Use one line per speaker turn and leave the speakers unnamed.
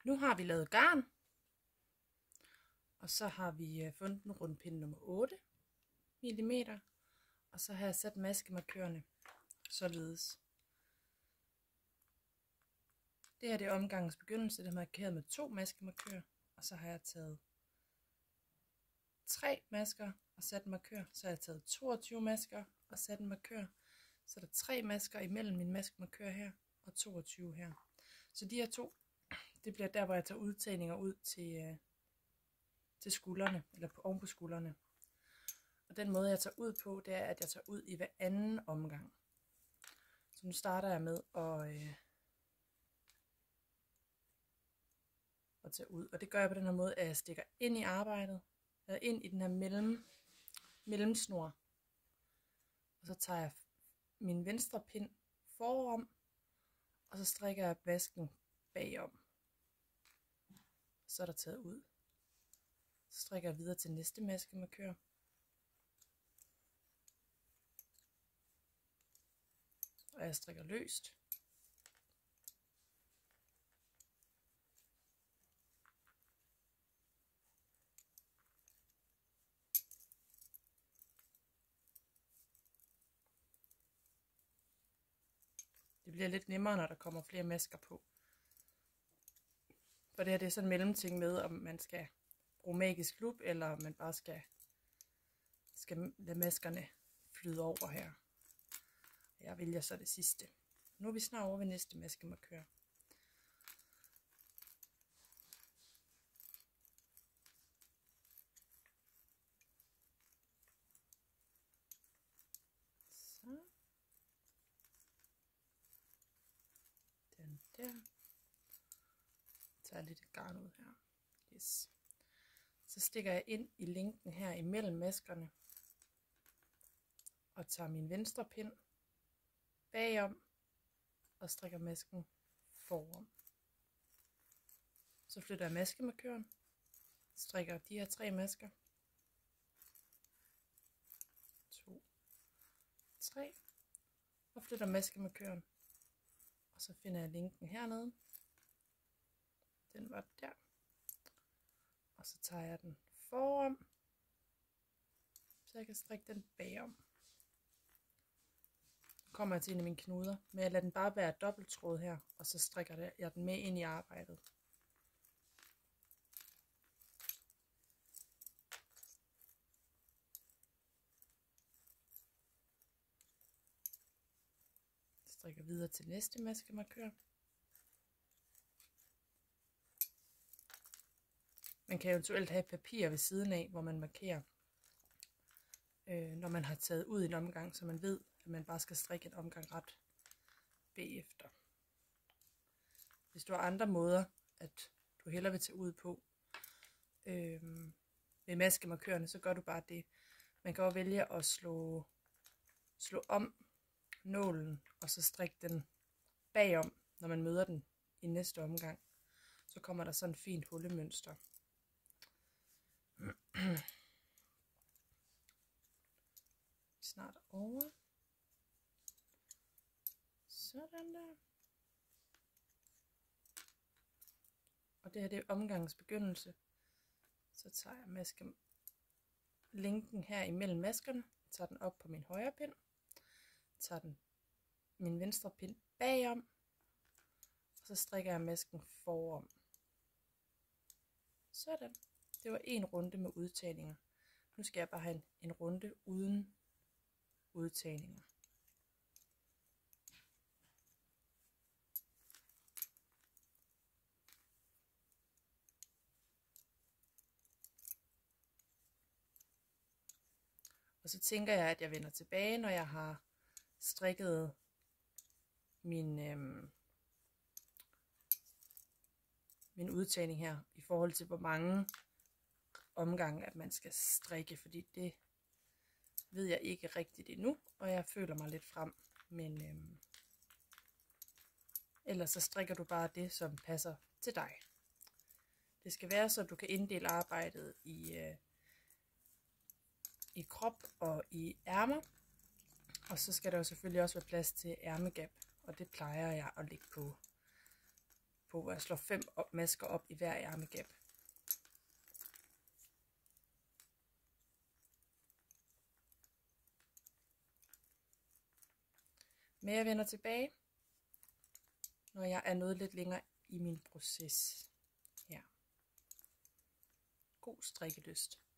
Nu har vi lavet garn, og så har vi fundet en rundpind nummer 8 mm, og så har jeg sat maskemarkørerne således. Det her det er omgangens begyndelse, det er markeret med 2 maskemarkører, og så har jeg taget 3 masker og sat en markør, så har jeg taget 22 masker og sat en markør, så er der 3 masker imellem min maskemarkør her, og 22 her. Så de her 2, det bliver der, hvor jeg tager udtagninger ud til skuldrene, eller oven på skuldrene. Og den måde, jeg tager ud på, det er, at jeg tager ud i hver anden omgang. Så nu starter jeg med at tage ud. Og det gør jeg på den her måde, at jeg stikker ind i arbejdet, eller ind i den her mellemsnor. Og så tager jeg min venstre pind forom, og så strikker jeg masken bagom. Så er der taget ud. Så strikker jeg videre til næste maskemarkør. Og jeg strikker løst. Det bliver lidt nemmere, når der kommer flere masker på. For det her det er sådan en mellemting med, om man skal bruge magisk lup, eller om man bare skal lade maskerne flyde over her. Jeg vælger så det sidste. Nu er vi snart over ved næste maskemarkør. Så. Den der. Tager lidt garn ud her. Yes. Så stikker jeg ind i linken her imellem maskerne. Og tager min venstre pind bagom og strikker masken forom. Så flytter jeg maskemarkøren, strikker de her 3 masker, 2, 3, og flytter maskemarkøren, og så finder jeg linken hernede, den var der, og så tager jeg den forom, så jeg kan strikke den bagom. Kommer jeg til en af mine knuder, men jeg lader den bare være dobbelttråd her, og så strikker jeg den med ind i arbejdet. Strikker videre til næste maskemarkør. Man kan eventuelt have papir ved siden af, hvor man markerer, når man har taget ud i en omgang, så man ved, at man bare skal strikke en omgang ret bagefter. Hvis du har andre måder, at du hellere vil tage ud på med maskemarkørerne, så gør du bare det. Man kan også vælge at slå om nålen, og så strikke den bagom, når man møder den i næste omgang. Så kommer der sådan et fint hullemønster. Snart over. Sådan der. Og det her det er omgangens begyndelse. Så tager jeg linken her imellem maskerne, tager den op på min højre pind, tager min venstre pind bagom, og så strikker jeg masken forom. Sådan. Det var en runde med udtagninger. Nu skal jeg bare have en runde uden udtagninger. Og så tænker jeg, at jeg vender tilbage, når jeg har strikket min udtagning her, i forhold til hvor mange omgange, at man skal strikke, fordi det ved jeg ikke rigtigt endnu, og jeg føler mig lidt frem, men ellers så strikker du bare det, som passer til dig. Det skal være så, du kan inddele arbejdet i krop og i ærmer, og så skal der jo selvfølgelig også være plads til ærmegab, og det plejer jeg at lægge på på, hvor jeg slår 5 masker op i hver ærmegab. Men jeg vender tilbage, når jeg er nået lidt længere i min proces her. God strikkelyst.